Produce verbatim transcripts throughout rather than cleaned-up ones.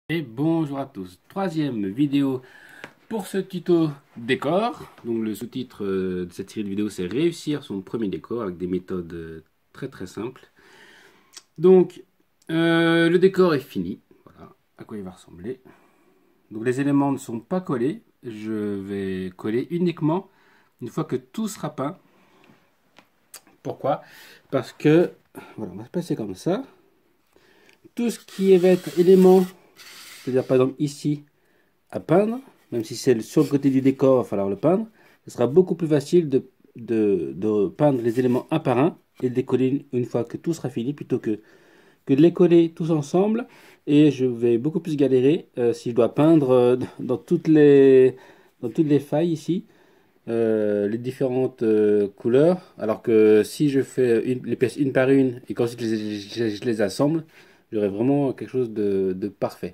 Et bonjour à tous, troisième vidéo pour ce tuto décor. Donc le sous-titre euh, de cette série de vidéos, c'est réussir son premier décor avec des méthodes euh, très très simples. Donc euh, le décor est fini, voilà à quoi il va ressembler. Donc les éléments ne sont pas collés, je vais coller uniquement une fois que tout sera peint. Pourquoi? Parce que, voilà, on va se passer comme ça. Tout ce qui va être élément, c'est-à-dire par exemple ici, à peindre, même si c'est sur le côté du décor, il va falloir le peindre, ce sera beaucoup plus facile de, de, de peindre les éléments un par un et de les coller une fois que tout sera fini, plutôt que, que de les coller tous ensemble. Et je vais beaucoup plus galérer euh, si je dois peindre euh, dans, toutes les, dans toutes les failles ici, euh, les différentes euh, couleurs, alors que si je fais une- les pièces une par une et qu'ensuite je, les je- je les assemble, j'aurai vraiment quelque chose de, de parfait.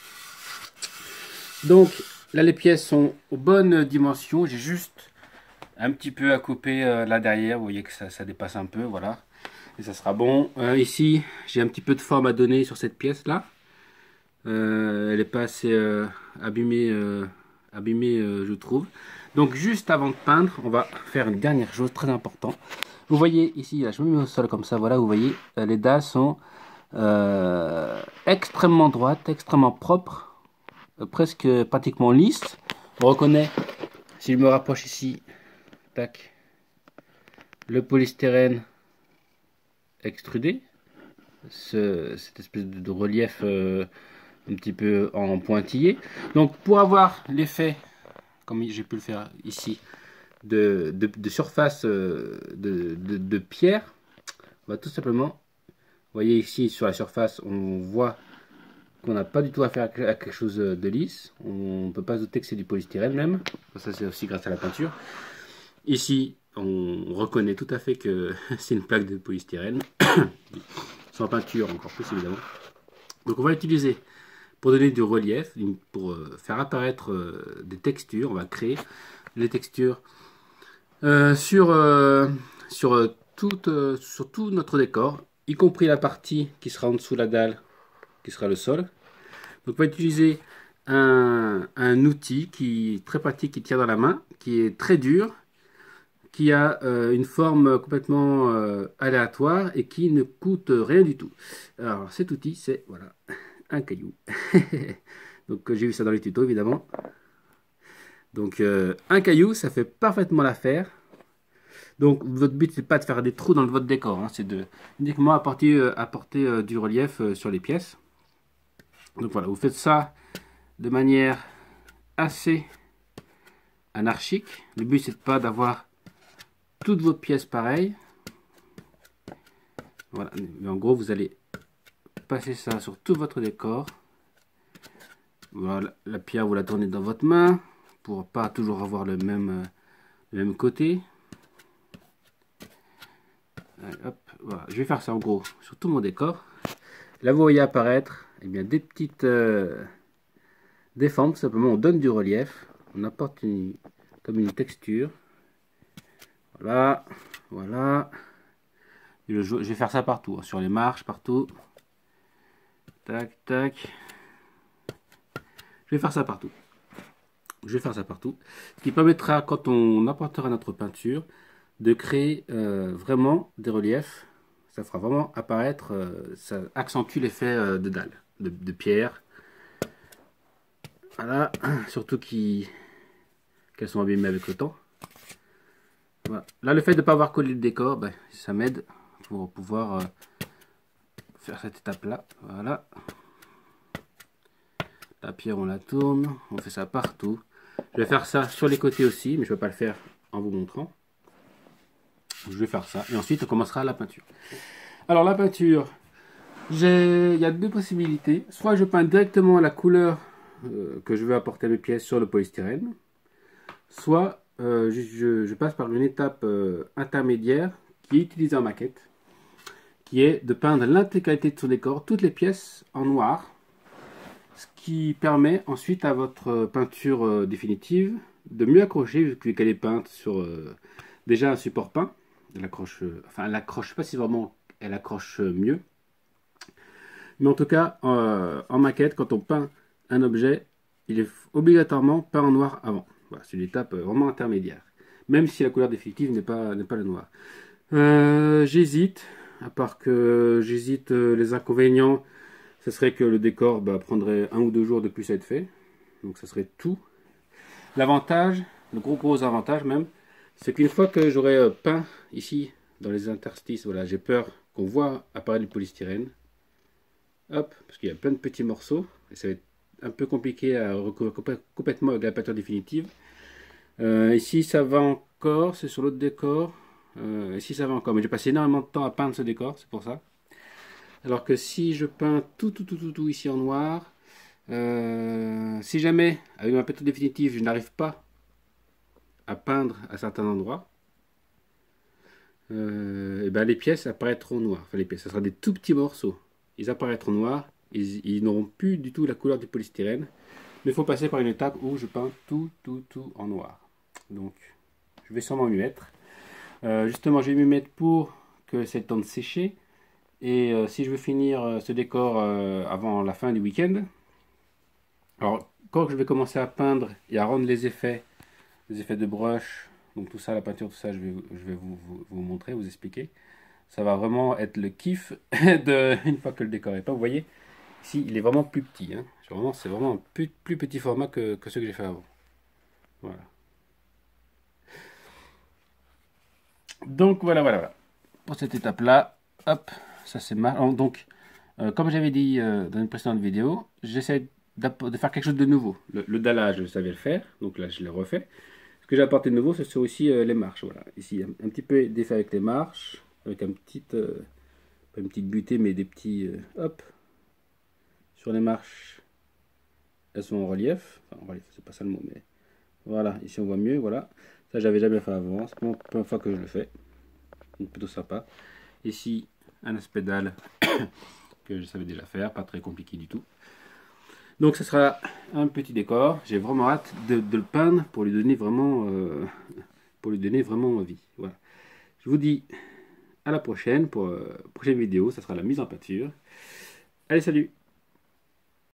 Donc là, les pièces sont aux bonnes dimensions. J'ai juste un petit peu à couper euh, là derrière. Vous voyez que ça, ça dépasse un peu, voilà. Et ça sera bon. Euh, ici, j'ai un petit peu de forme à donner sur cette pièce là. Euh, elle n'est pas assez euh, abîmée, euh, abîmée euh, je trouve. Donc juste avant de peindre, on va faire une dernière chose très importante. Vous voyez ici, là, je me mets au sol comme ça, voilà, vous voyez, euh, les dalles sont euh, extrêmement droites, extrêmement propres, euh, presque pratiquement lisses. On reconnaît, si je me rapproche ici, tac, le polystyrène extrudé, ce, cette espèce de, de relief euh, un petit peu en pointillé. Donc pour avoir l'effet, comme j'ai pu le faire ici, de, de, de surface euh, de, de, de pierre, on va tout simplement, vous voyez ici sur la surface, on voit qu'on n'a pas du tout affaire à quelque chose de lisse. On ne peut pas se douter que c'est du polystyrène même. Ça, c'est aussi grâce à la peinture. Ici, on reconnaît tout à fait que c'est une plaque de polystyrène. Sans peinture, encore plus évidemment. Donc on va l'utiliser pour donner du relief, pour faire apparaître des textures. On va créer les textures euh, sur, euh, sur, tout, euh, sur tout notre décor, y compris la partie qui sera en dessous de la dalle, qui sera le sol. Donc on va utiliser un, un outil qui est très pratique, qui tient dans la main, qui est très dur, qui a euh, une forme complètement euh, aléatoire et qui ne coûte rien du tout. Alors cet outil, c'est voilà, un caillou. Donc j'ai vu ça dans les tutos évidemment. Donc euh, un caillou, ça fait parfaitement l'affaire. Donc votre but, c'est pas de faire des trous dans votre décor, hein, c'est de uniquement apporter, euh, apporter euh, du relief euh, sur les pièces. Donc voilà, vous faites ça de manière assez anarchique. Le but, c'est pas d'avoir toutes vos pièces pareilles. Voilà, mais en gros, vous allez passer ça sur tout votre décor. Voilà, la pierre, vous la tournez dans votre main pour pas toujours avoir le même, euh, le même côté. Allez, hop, voilà. Je vais faire ça en gros sur tout mon décor. Là, vous voyez apparaître eh bien, des petites euh, des formes. Tout simplement, on donne du relief. On apporte une, comme une texture. Voilà, voilà. Je vais faire ça partout, hein, sur les marches, partout. Tac, tac. Je vais faire ça partout. Je vais faire ça partout. Ce qui permettra, quand on apportera notre peinture, de créer euh, vraiment des reliefs. Ça fera vraiment apparaître, euh, ça accentue l'effet euh, de dalle, de, de pierre. Voilà, surtout qu'elles sont abîmées avec le temps. Voilà. Là, le fait de ne pas avoir collé le décor, ben, ça m'aide pour pouvoir euh, faire cette étape-là. Voilà. La pierre, on la tourne, on fait ça partout. Je vais faire ça sur les côtés aussi, mais je ne vais pas le faire en vous montrant. Je vais faire ça, et ensuite on commencera la peinture. Alors la peinture, il y a deux possibilités. Soit je peins directement la couleur euh, que je veux apporter à mes pièces sur le polystyrène, soit euh, je, je, je passe par une étape euh, intermédiaire qui est utilisée en maquette, qui est de peindre l'intégralité de son décor, toutes les pièces en noir, ce qui permet ensuite à votre peinture euh, définitive de mieux accrocher, vu qu'elle est peinte sur euh, déjà un support peint. Elle accroche, euh, enfin elle accroche, je sais pas si vraiment elle accroche mieux, mais en tout cas euh, en maquette, quand on peint un objet, il est obligatoirement peint en noir avant. Voilà, c'est une étape vraiment intermédiaire. Même si la couleur définitive n'est pas, n'est pas le noir. Euh, j'hésite, à part que j'hésite, euh, les inconvénients, ce serait que le décor bah, prendrait un ou deux jours de plus à être fait. Donc ça serait tout. L'avantage, le gros gros avantage même, c'est qu'une fois que j'aurai euh, peint ici, dans les interstices, voilà, j'ai peur qu'on voit apparaître du polystyrène. Hop, parce qu'il y a plein de petits morceaux, et ça va être un peu compliqué à recouvrir complètement avec la peinture définitive. Euh, ici ça va encore, c'est sur l'autre décor. Euh, ici ça va encore, mais j'ai passé énormément de temps à peindre ce décor, c'est pour ça. Alors que si je peins tout, tout, tout, tout, tout ici en noir, euh, si jamais, avec ma peinture définitive, je n'arrive pas à peindre à certains endroits, euh, et ben les pièces apparaîtront noires. Enfin, les pièces, ce sera des tout petits morceaux. Ils apparaîtront noirs, ils, ils n'auront plus du tout la couleur du polystyrène. Mais il faut passer par une étape où je peins tout, tout, tout en noir. Donc, je vais sûrement m'y mettre. Euh, justement, je vais m'y mettre pour que c'est le temps de sécher. Et euh, si je veux finir euh, ce décor euh, avant la fin du week-end, alors quand je vais commencer à peindre et à rendre les effets, les effets de brush, donc tout ça, la peinture, tout ça, je vais, je vais vous, vous, vous montrer, vous expliquer. Ça va vraiment être le kiff de, une fois que le décor est peint. Vous voyez, ici, il est vraiment plus petit. Hein. Vraiment, c'est vraiment un plus, plus petit format que, que ce que j'ai fait avant. Voilà. Donc voilà, voilà, voilà. Pour cette étape-là, hop, ça c'est marrant. Donc, euh, comme j'avais dit euh, dans une précédente vidéo, j'essaie de faire quelque chose de nouveau. Le, le dallage, je savais le faire, donc là je l'ai refait. Ce que j'ai apporté de nouveau, ce sont aussi euh, les marches. Voilà, ici un, un petit peu d'effet avec les marches, avec un petit, euh, pas une petite butée, mais des petits, euh, hop, sur les marches. Elles sont en relief, enfin en relief, c'est pas ça le mot, mais voilà, ici on voit mieux, voilà. Ça j'avais jamais fait avant, c'est la première fois que je le fais, donc plutôt sympa. Ici, un aspect dalle que je savais déjà faire, pas très compliqué du tout. Donc ce sera un petit décor, j'ai vraiment hâte de, de le peindre pour lui donner vraiment, euh, pour lui donner vraiment envie. Voilà. Je vous dis à la prochaine, pour la euh, prochaine vidéo, ça sera la mise en peinture. Allez, salut!